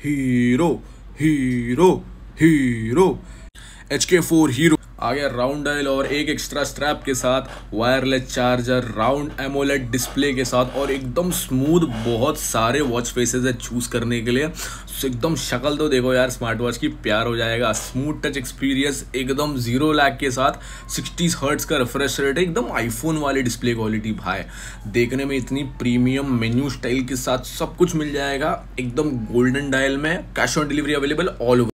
Hero Hero Hero HK4 Hero आ गया round dial और एक एक्स्ट्रा स्ट्रैप के साथ, wireless charger, round AMOLED display के साथ और एकदम स्मूथ। बहुत सारे वॉच फेसेस है चूज करने के लिए। एकदम शक्ल तो देखो यार स्मार्ट वॉच की, प्यार हो जाएगा। स्मूथ टच एक्सपीरियंस एकदम 0 लैग के साथ, 60 हर्ट्ज का रिफ्रेश रेट है, एकदम आईफोन वाली डिस्प्ले क्वालिटी भाई। देखने में इतनी प्रीमियम मेन्यू स्टाइल के साथ सब कुछ मिल जाएगा एकदम गोल्डन डायल में। Cash on delivery available all over.